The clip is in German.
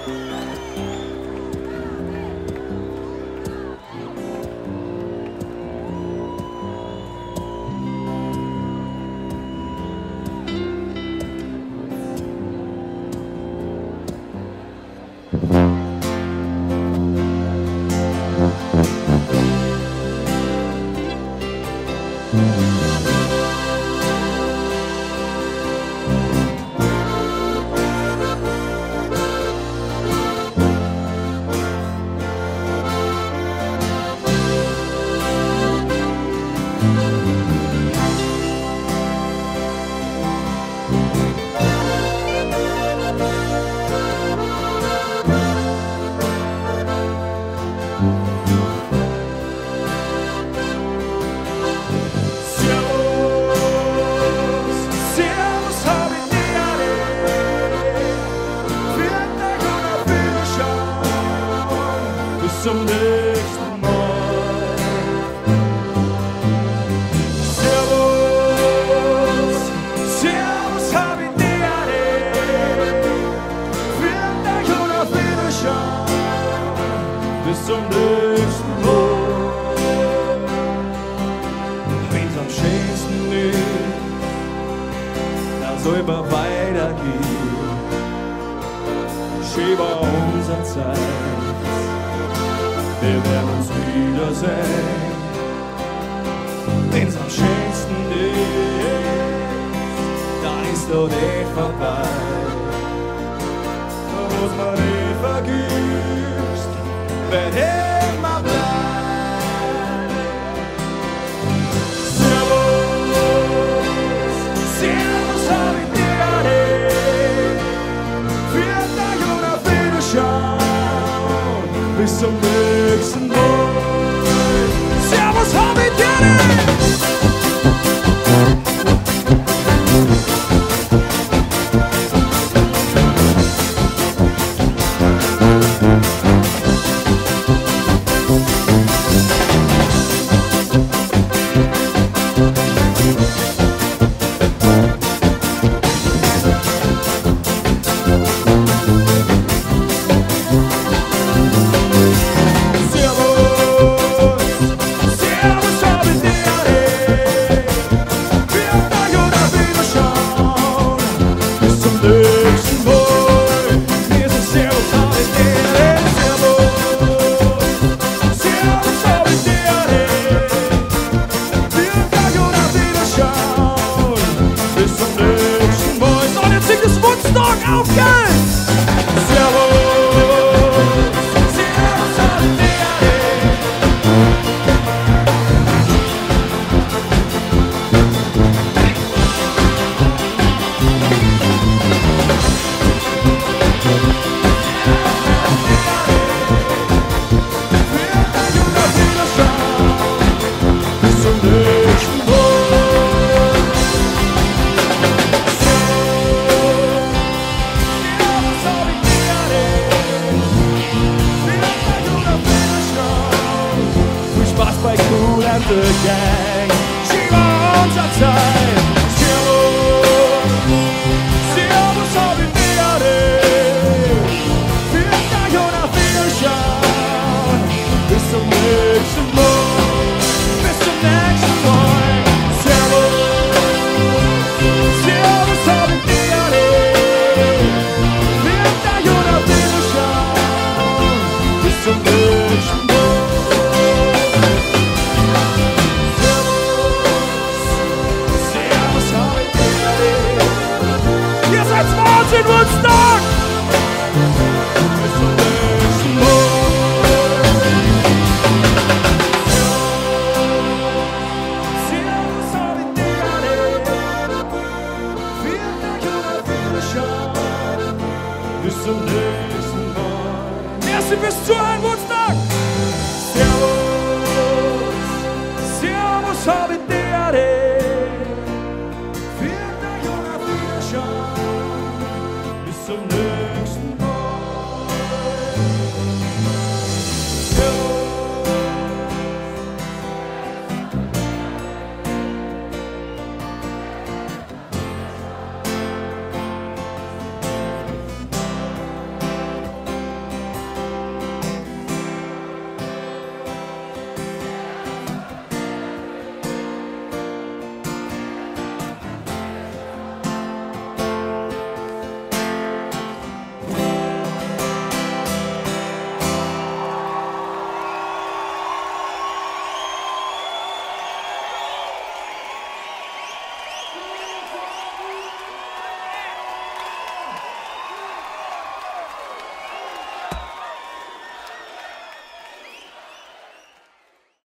Zum nächsten Mal. Servus, servus, Habitäre. Vielen Dank und auf Wiederschauen. Bis zum nächsten Mal. Wenn's am schönsten ist, dann soll man weitergehen. Schön war unsere Zeit. Wir werden uns wiedersehen, wenn's am schönsten ist, dann ist doch nicht vorbei. Was man nicht vergisst, wird immer bleiben. Servus, servus, Habitäre. Vielen Dank und auf Wiederschauen. Bis zum nächsten Mal. Servus, Habitäre! Auf geht's! Servus, servus, Habitäre. Bis zum nächsten Mal. Bei Cool and the Gang, sie war unser Zeit. Servus, Habitäre. Vielen Dank und auf Wiederschauen. Bis zum nächsten Mal. Bis zum nächsten Mal. Servus, servus, Habitäre. Vielen Dank und auf Wiederschauen. Bis zum nächsten Mal. In Woodstock! Bis zum nächsten Mal. Servus, Habitäre. Vielen Dank und auf Wiederschauen. Bis zum nächsten Mal. Merci bis zu einem Woodstock! Servus, servus, Habitäre. Vielen Dank und auf Wiederschauen. Some